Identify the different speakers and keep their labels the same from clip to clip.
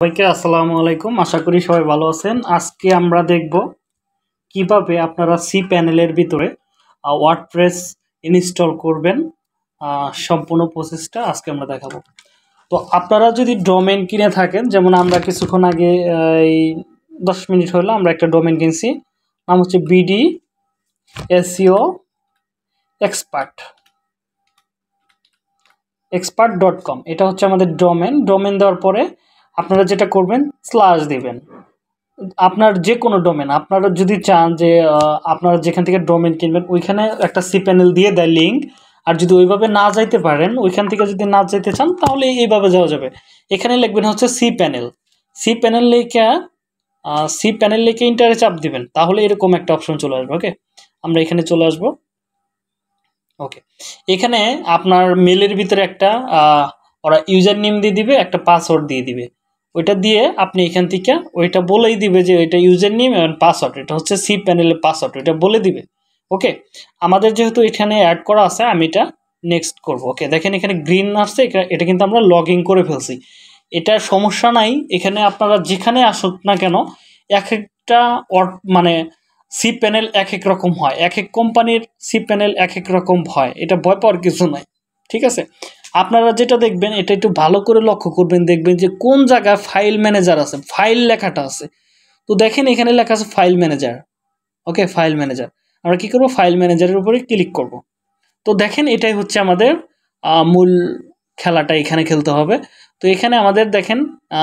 Speaker 1: সবাইকে আসসালামু আলাইকুম। আশা করি সবাই ভালো আছেন। আজকে আমরা দেখব কিভাবে আপনারা cPanel-এর ভিতরে ওয়ার্ডপ্রেস ইনস্টল করবেন। সম্পূর্ণ প্রসেসটা আজকে আমরা দেখাবো। তো আপনারা যদি ডোমেইন কিনে থাকেন, যেমন আমরা কিছুক্ষণ আগে এই 10 মিনিট হলো আমরা একটা ডোমেইন কিনছি, নাম হচ্ছে বিডি এসইও expert.com। এটা হচ্ছে আমাদের ডোমেইন দেওয়ার পরে আপনারা যেটা করবেন স্ল্যাশ দিবেন। আপনার যে কোনো ডোমেন আপনারা যদি চান যে আপনারা যেখান থেকে ডোমেন কিনবেন ওইখানে একটা cPanel দিয়ে দেয় লিঙ্ক। আর যদি ওইভাবে না যাইতে পারেন, ওইখান থেকে যদি না যেতে চান, তাহলে এইভাবে যাওয়া যাবে। এখানে লিখবেন হচ্ছে cPanel লিখে ইন্টারে চাপ দিবেন, তাহলে এরকম একটা অপশন চলে আসবে। ওকে, আমরা এখানে চলে আসবো। ওকে, এখানে আপনার মেলের ভিতরে একটা ওরা ইউজার নেম দিয়ে দিবে, একটা পাসওয়ার্ড দিয়ে দিবে। ওইটা দিয়ে আপনি এখান থেকে ওইটা বলেই দিবে যে এটা ইউজার নেম এবং পাসওয়ার্ড, এটা হচ্ছে cPanel-এর পাসওয়ার্ড, এটা বলে দিবে। ওকে, আমাদের যেহেতু এখানে অ্যাড করা আছে, আমি এটা নেক্সট করব। ওকে, দেখেন এখানে গ্রিন আসছে, এটা কিন্তু আমরা লগ ইন করে ফেলছি। এটার সমস্যা নাই। এখানে আপনারা যেখানে আসুক না কেন, এক একটা মানে cPanel এক এক রকম হয়, এক এক কোম্পানির cPanel এক এক রকম হয়, এটা ভয় পাওয়ার কিছু নাই। ঠিক আছে, আপনারা যেটা দেখবেন এটা একটু ভালো করে লক্ষ্য করবেন, দেখবেন যে কোন জায়গায় ফাইল ম্যানেজার আছে, ফাইল লেখাটা আছে। তো দেখেন এখানে লেখা আছে file manager. Okay, file manager, আমরা কি করব, ফাইল ম্যানেজারের উপরে ক্লিক করব। তো দেখেন এটাই হচ্ছে আমাদের মূল খেলাটা, এখানে খেলতে হবে। তো এখানে আমাদের দেখেন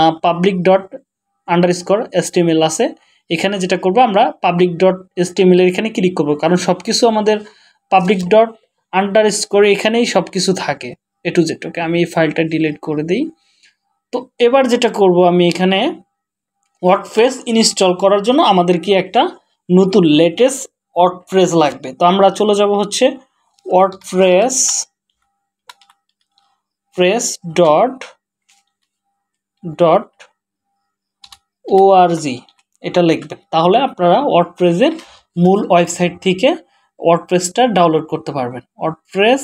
Speaker 1: public._html আছে। এখানে যেটা করব, আমরা public.html এর এখানে ক্লিক করব, কারণ সব কিছু আমাদের public._ এখানেই সব কিছু থাকে A to Z। ওকে, আমি এই ফাইলটা ডিলিট করে দিই। তো এবার যেটা করব, আমি এখানে ওয়ার্ডপ্রেস ইনস্টল করার জন্য আমাদের কি একটা নতুন লেটেস্ট ওয়ার্ডপ্রেস লাগবে। তো আমরা চলে যাব হচ্ছে ওয়ার্ডপ্রেস org, এটা লিখবেন। তাহলে আপনারা ওয়ার্ডপ্রেসের মূল ওয়েবসাইট থেকে ওয়ার্ডপ্রেসটা ডাউনলোড করতে পারবেন। ওয়ার্ডপ্রেস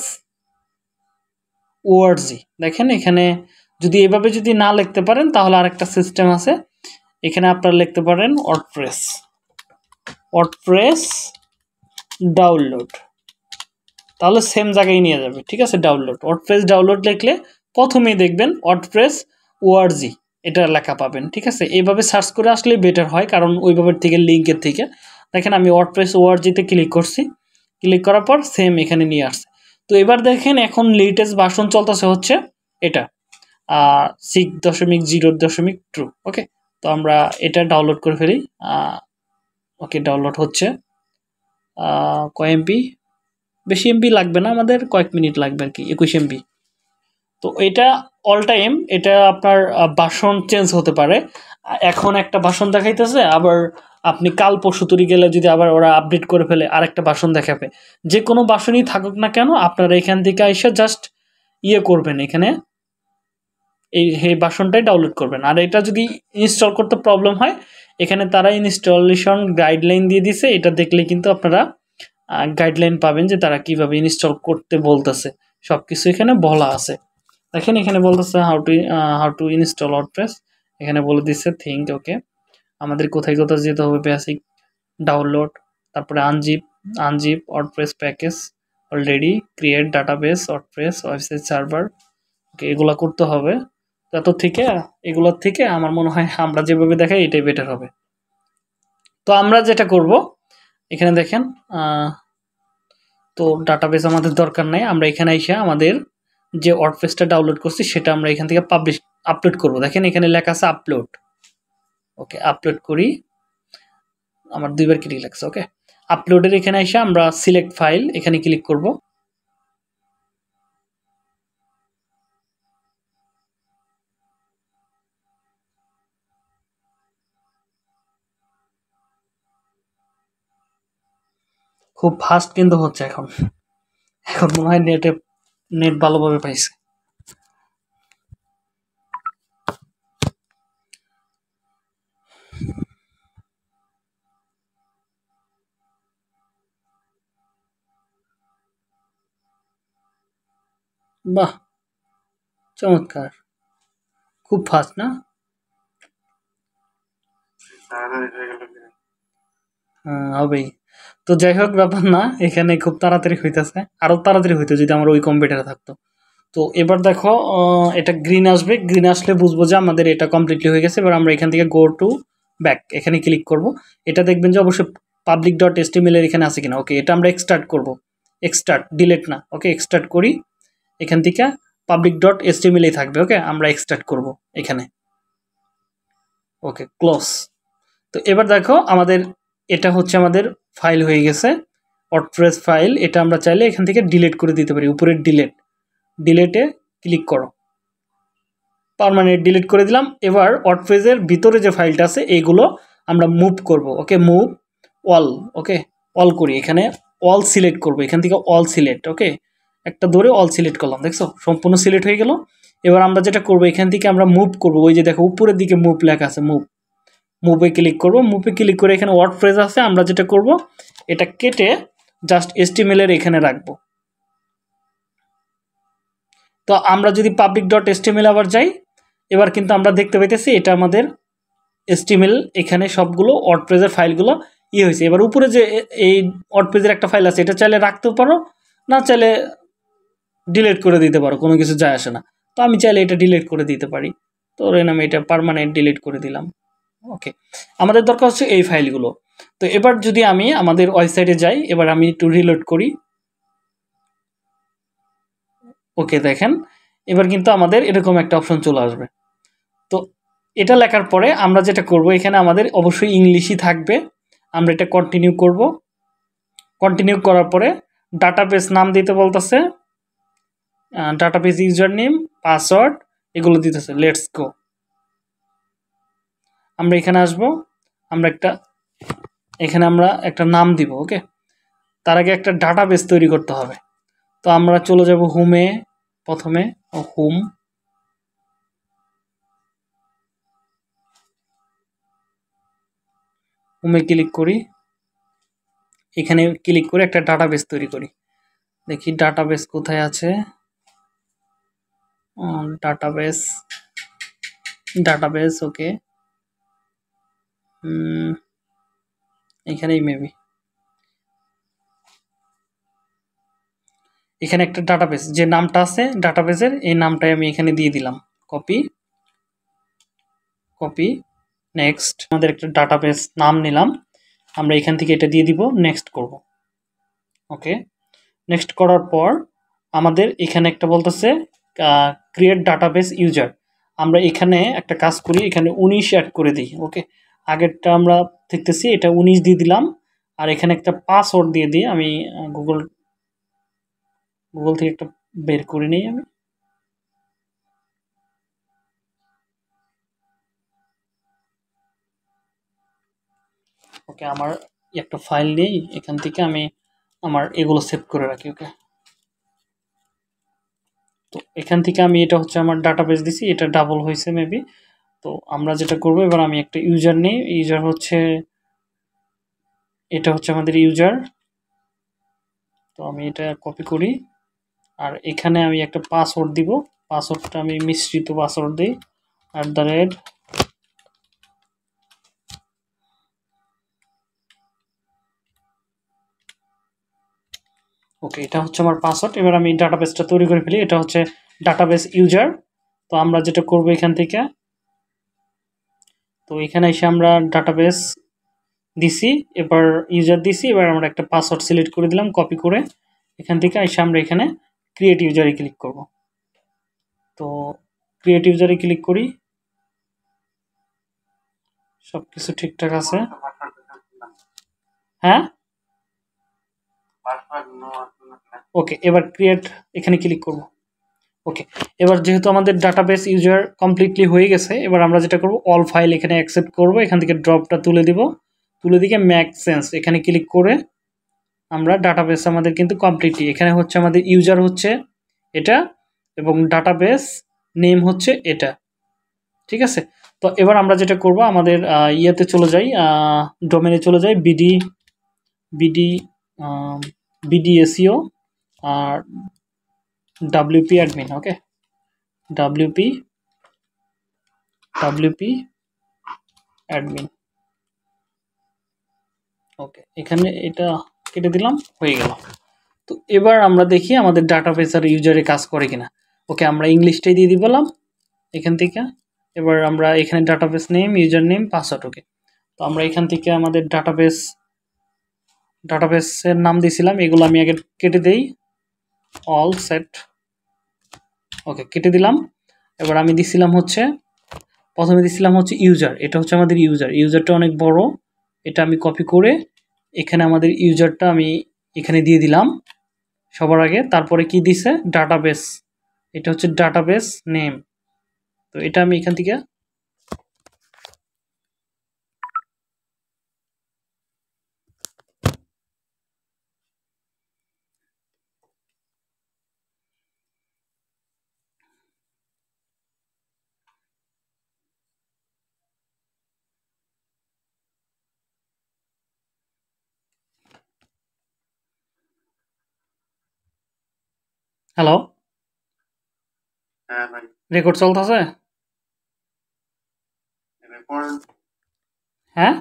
Speaker 1: org, দেখেন এখানে যদি এভাবে যদি না লিখতে পারেন, তাহলে আরেকটা সিস্টেম আছে, এখানে আপনারা লিখতে পারেন ওয়ার্ডপ্রেস ডাউনলোড, তাহলে সেম জায়গায় নিয়ে যাবে। ঠিক আছে, ওয়ার্ডপ্রেস ডাউনলোড লিখলে প্রথমেই দেখবেন ওয়ার্ডপ্রেস org এটা লেখা পাবেন। ঠিক আছে, এইভাবে সার্চ করে আসলে বেটার হয়, কারণ ওইভাবে থেকে লিঙ্কের থেকে। দেখেন আমি ওয়ার্ডপ্রেস org-তে ক্লিক করছি, ক্লিক করার পর সেম এখানে নিয়ে আসছে। তো এবার দেখেন এখন লেটেস্ট ভার্সন চলতেছে হচ্ছে এটা 6.0.2। ওকে, তো আমরা এটা ডাউনলোড করে ফেলি। ওকে, ডাউনলোড হচ্ছে। কয় এমবি, বেশি এমবি লাগবে না, আমাদের কয়েক মিনিট লাগবে আর কি, 21 এমবি। তো এটা অল টাইম এটা আপনার ভার্সন চেঞ্জ হতে পারে। এখন একটা ভার্সন দেখাইতেছে, আবার আপনি কাল পরশু তৈরি গেলে যদি আবার ওরা আপডেট করে ফেলে আরেকটা ভার্সন দেখাবে। যে কোনো ভার্সনই থাকুক না কেন, আপনারা এখান থেকে এসে জাস্ট করবেন, এখানে এই ভার্সনটাই ডাউনলোড করবেন। আর এটা যদি ইনস্টল করতে প্রবলেম হয়, এখানে তারা ইনস্টলেশন গাইডলাইন দিয়ে দিছে, এটা দেখলে কিন্তু আপনারা গাইডলাইন পাবেন যে তারা কিভাবে ইনস্টল করতে বলতেছে, সবকিছু এখানে বলা আছে। দেখেন এখানে বলতেছে হাউ টু ইনস্টল ওয়ার্ডপ্রেস, এখানে বলে দিচ্ছে থিঙ্ক। ওকে, আমাদের কোথায় কোথায় যেতে হবে, বেসিক, ডাউনলোড, তারপরে unzip WordPress package, already create database WordPress website server. Okay, এগুলা করতে হবে। এগুলোর থেকে আমার মনে হয় আমরা যেভাবে দেখাই এটাই বেটার হবে। তো আমরা যেটা করব, এখানে দেখেন তো ডাটাবেস আমাদের দরকার নাই, আমরা এখানে এসে আমাদের যে ওয়ার্ডপ্রেসটা ডাউনলোড করছি সেটা আমরা এখান থেকে আপলোড করব। দেখেন এখানে লেখা আছে আপলোড। ওকে, আপলোড করি, আমার দুইবার ক্লিক লাগছে। ওকে, আপলোডের এখানে এসে আমরা সিলেক্ট ফাইল, এখানে ক্লিক করব। খুব ফাস্ট কিন্তু হচ্ছে এখন মনে হয় নেট ভালোভাবে পাইছে। বাহ, চমৎকার, খুব ফাস্ট না? হবেই। তো যাই হোক, ব্যাপার না, এখানে খুব তাড়াতাড়ি হইতেছে, আরো তাড়াতাড়ি হইতো যদি আমার ওই কম্পিউটারে থাকতো। তো এবার দেখো, এটা গ্রিন আসবে, গ্রিন আসলে বুঝবো যে আমাদের এটা কমপ্লিটলি হয়ে গেছে। এবার আমরা এখান থেকে গো টু ব্যাক এখানে ক্লিক করব। এটা দেখবেন যে অবশ্যই পাবলিক ডট এসটিএমএল এর এখানে আছে কিনা। ওকে, এটা আমরা এক্সট্রাক্ট করব, এক্সট্রাক্ট, ডিলেট না। ওকে, এক্সট্রাক্ট করি, এখান থেকে পাবলিক ডট এসটিএমএল এই থাকবে। ওকে, আমরা এক্সট্রাক্ট করব এখানে। Okay, close. তো এবার দেখো আমাদের এটা হচ্ছে আমাদের ফাইল হয়ে গেছে, ওয়ার্ডপ্রেস ফাইল। এটা আমরা চাইলে এখান থেকে ডিলিট করে দিতে পারি, উপরের ডিলিট, ডিলিটে ক্লিক করো, পার্মানেন্ট ডিলিট করে দিলাম। এবার ওয়ার্ডপ্রেসের ভিতরে যে ফাইলটা আছে এইগুলো আমরা মুভ করব। Okay, move all. Okay, all করি, এখানে অল সিলেক্ট করব, এখান থেকে অল সিলেক্ট। ওকে, একটা ধরে অল সিলেক্ট করলাম, দেখছো সম্পূর্ণ সিলেক্ট হয়ে গেল। এবার আমরা যেটা করব, এখান থেকে আমরা মুভ করব, ওই যে দেখো উপরের দিকে মুভ লেখা আছে, মুভ, মুভে ক্লিক করব। মুভে ক্লিক করে এখানে ওয়ার্ডপ্রেস আছে, আমরা যেটা করব এটা কেটে জাস্ট এসটিএমএল এর এখানে রাখবো। তো আমরা যদি পাবলিক ডট এসটিএমএল আবার যাই, এবার কিন্তু আমরা দেখতে পাইতেছি এটা আমাদের এসটিএমএল, এখানে সবগুলো ওয়ার্ডপ্রেসের ফাইলগুলো হয়েছে। এবার উপরে যে এই ওয়ার্ডপ্রেসের একটা ফাইল আছে, এটা চাইলে রাখতেও পারো, না চাইলে ডিলিট করে দিতে পারো, কোনো কিছু যায় আসে না। তো আমি চাইলে এটা ডিলিট করে দিতে পারি, তো ধরেন আমি এটা পার্মানেন্ট ডিলিট করে দিলাম। ওকে, আমাদের দরকার হচ্ছে এই ফাইলগুলো। তো এবার যদি আমি আমাদের ওয়েবসাইটে যাই, এবার আমি একটু রিলোড করি। ওকে, দেখেন এবার কিন্তু আমাদের এরকম একটা অপশন চলে আসবে। তো এটা লেখার পরে আমরা যেটা করব, এখানে আমাদের অবশ্যই ইংলিশই থাকবে। আমরা এটা কন্টিনিউ করব। কন্টিনিউ করার পরে ডাটাবেস নাম দিতে বলতেছে, ডাটাবেস ইউজার নেম, পাসওয়ার্ড এগুলো দিতেছে। লেটস গো, আমরা এখানে আসব, আমরা এখানে আমরা একটা নাম দিব। ওকে, তার আগে একটা ডাটাবেস তৈরি করতে হবে। তো আমরা চলে যাব হোমে, প্রথমে হোম, হোমে ক্লিক করি, এখানে ক্লিক করে একটা ডাটাবেস তৈরি করি। দেখি ডাটাবেস কোথায় আছে, ডাটাবেস, ডাটাবেস। ওকে, এখানেই মেবি, এখানে একটা ডাটাবেস যে নামটা আছে ডাটাবেসের, এই নামটাই আমি এখানে দিয়ে দিলাম। Copy, copy, next. আমাদের একটা ডাটাবেস নাম নিলাম, আমরা এখান থেকে এটা দিয়ে দিব, নেক্সট করব। ওকে, নেক্সট করার পর আমাদের এখানে একটা বলতেছে ক্রিয়েট ডাটাবেস ইউজার। আমরা এখানে একটা কাজ করি, এখানে 19 অ্যাড করে দিই। ওকে, আগেরটা আমরা দেখতেছি এটা 19 দিয়ে দিলাম, আর এখানে একটা পাসওয়ার্ড দিয়ে দিই। আমি গুগল থেকে একটা বের করে নিই আমি। ওকে, আমার একটা ফাইল নেই, এখান থেকে আমি আমার এগুলো সেভ করে রাখি। ওকে, তো এখান থেকে আমি এটা হচ্ছে আমার ডাটাবেস দিছি, এটা ডাবল হয়েছে মেবি। তো আমরা যেটা করব, এবার আমি একটা ইউজার নেই, ইউজার হচ্ছে, এটা হচ্ছে আমাদের ইউজার। তো আমি এটা কপি করি, আর এখানে আমি একটা পাসওয়ার্ড দিব। পাসওয়ার্ডটা আমি মিশ্রিত পাসওয়ার্ড দিই, @ ওকে, এটা হচ্ছে আমার পাসওয়ার্ড। এবার আমি ডাটাবেসটা তৈরি করে ফেলি, এটা হচ্ছে ডাটাবেস ইউজার। তো আমরা যেটা করব এখান থেকে, তো এখানে এসে আমরা ডাটাবেস দিছি, এবার ইউজার দিছি, এবার আমরা একটা পাসওয়ার্ড সিলেক্ট করে দিলাম কপি করে। এখান থেকে এসে আমরা এখানে ক্রিয়েট ইউজারে ক্লিক করব। তো ক্রিয়েট ইউজারে ক্লিক করি, সব কিছু ঠিকঠাক আছে। হ্যাঁ, ওকে, এবার ক্রিয়েট এখানে ক্লিক করব। ওকে, এবার যেহেতু আমাদের ডাটাবেস ইউজার কমপ্লিটলি হয়ে গেছে, এবার আমরা যেটা করব অল ফাইল এখানে অ্যাকসেপ্ট করব, এখান থেকে ড্রপটা তুলে দিব, তুলে দিকে ম্যাক সেন্স এখানে ক্লিক করে আমরা ডাটাবেস আমাদের কিন্তু কমপ্লিটলি, এখানে হচ্ছে আমাদের ইউজার হচ্ছে এটা, এবং ডাটাবেস নেম হচ্ছে এটা। ঠিক আছে, তো এবার আমরা যেটা করব, আমাদের ইয়েতে চলে যাই, ডোমেনে চলে যাই, বিডি, বিডি, বিডিএসইও আর WP admin. Okay, WP admin. Okay, এখানে এটা কেটে দিলাম, হয়ে গেল। তো এবার আমরা দেখি আমাদের ডাটাবেস আর ইউজারে কাজ করে কিনা। ওকে, আমরা ইংলিশটাই দিয়ে দিলাম এখান থেকে। এবার আমরা এখানে database name, user name, password. Okay, তো আমরা এখান থেকে আমাদের ডাটাবেসের নাম দিয়েছিলাম, এগুলো আমি আগে কেটে দেই, অল সেট। ওকে, কেটে দিলাম। এবার আমি দিছিলাম হচ্ছে, প্রথমে দিছিলাম হচ্ছে ইউজার, এটা হচ্ছে আমাদের ইউজারটা অনেক বড়, এটা আমি কপি করে এখানে আমাদের ইউজারটা আমি এখানে দিয়ে দিলাম সবার আগে। তারপরে কি দিছে, ডাটাবেস, এটা হচ্ছে ডাটাবেস নেম। তো এটা আমি এখান থেকে, হ্যালো, রেকর্ড চলতেছে? হ্যাঁ,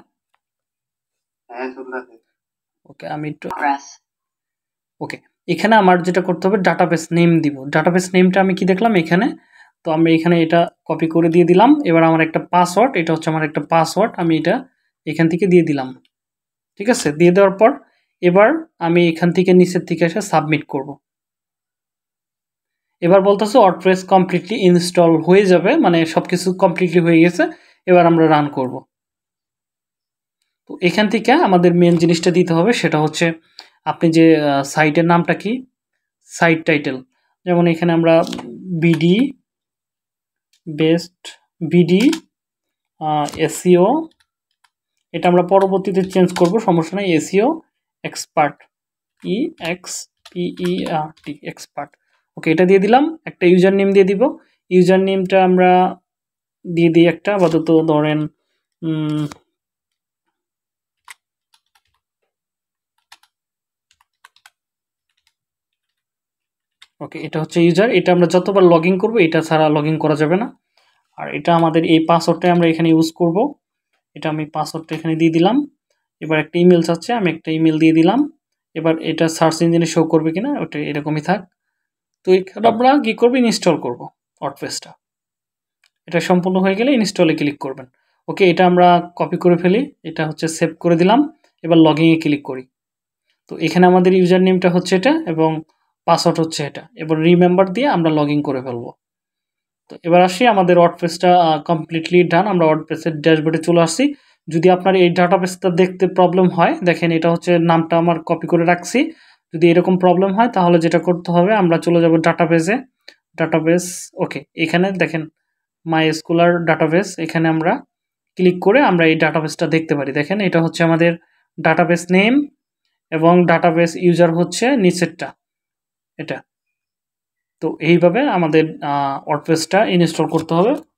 Speaker 1: ওকে, আমি একটু, ওকে, এখানে আমার যেটা করতে হবে, ডাটাবেস নেম দিব। ডাটাবেস নেমটা আমি কি দেখলাম এখানে, তো আমি এখানে এটা কপি করে দিয়ে দিলাম। এবার আমার একটা পাসওয়ার্ড, এটা হচ্ছে আমার একটা পাসওয়ার্ড, আমি এটা এখান থেকে দিয়ে দিলাম। ঠিক আছে, দিয়ে দেওয়ার পর এবার আমি এখান থেকে নিচের থেকে এসে সাবমিট করব। এবার বলতেছে ওয়ার্ডপ্রেস কমপ্লিটলি ইনস্টল হয়ে যাবে, মানে সব কিছু কমপ্লিটলি হয়ে গেছে। এবার আমরা রান করব। তো এখান থেকে আমাদের মেন জিনিসটা দিতে হবে, সেটা হচ্ছে আপনি যে সাইটের নামটা কি, সাইট টাইটেল। যেমন এখানে আমরা বিডি বেস্ট, বিডি এসইও, এটা আমরা পরবর্তীতে চেঞ্জ করব, সমস্যা নাই। SEO expert, E X P E R T, expert. Okay, এটা দিয়ে দিলাম। একটা ইউজার নেম দিয়ে দিব। ইউজার নেমটা আমরা দিয়ে দিই একটা, আপাতত ধরেন ওকে, এটা হচ্ছে ইউজার। এটা আমরা যতবার লগ ইন করবো, এটা ছাড়া লগ ইন করা যাবে না। আর এটা আমাদের এই পাসওয়ার্ডটাই আমরা এখানে ইউজ করব। এটা আমি পাসওয়ার্ডটা এখানে দিয়ে দিলাম। এবার একটা ইমেল চাচ্ছে, আমি একটা ইমেল দিয়ে দিলাম। এবার এটা সার্চ ইঞ্জিনে শো করবে কিনা, ওটা এরকমই থাক। তো এখানে আমরা কী করবো, ইনস্টল করব ওয়ার্ডপ্রেসটা। এটা সম্পূর্ণ হয়ে গেলে ইনস্টলে ক্লিক করবেন। ওকে, এটা আমরা কপি করে ফেলি, এটা হচ্ছে সেভ করে দিলাম। এবার লগইনে ক্লিক করি। তো এখানে আমাদের ইউজার নেমটা হচ্ছে এটা এবং পাসওয়ার্ড হচ্ছে এটা। এবার রিমেম্বার দিয়ে আমরা লগ ইন করে ফেলবো। তো এবার আসি, আমাদের ওয়ার্ডপ্রেসটা কমপ্লিটলি ডান। আমরা ওয়ার্ডপ্রেসের ড্যাশবোর্ডে চলে আসছি। যদি আপনার এই ডাটাবেসটা দেখতে প্রবলেম হয়, দেখেন এটা হচ্ছে নামটা আমার কপি করে রাখছি। যদি এরকম প্রবলেম হয় তাহলে যেটা করতে হবে, আমরা চলে যাব ডাটাবেসে, ডাটাবেস। ওকে, এখানে দেখেন মাই স্কুলার ডাটাবেস, এখানে আমরা ক্লিক করে আমরা এই ডাটাবেসটা দেখতে পারি। দেখেন এটা হচ্ছে আমাদের ডাটাবেস নেম এবং ডাটাবেস ইউজার হচ্ছে নিচেরটা, এটা। তো এইভাবে আমাদের ওয়ার্ডপ্রেসটা ইনস্টল করতে হবে।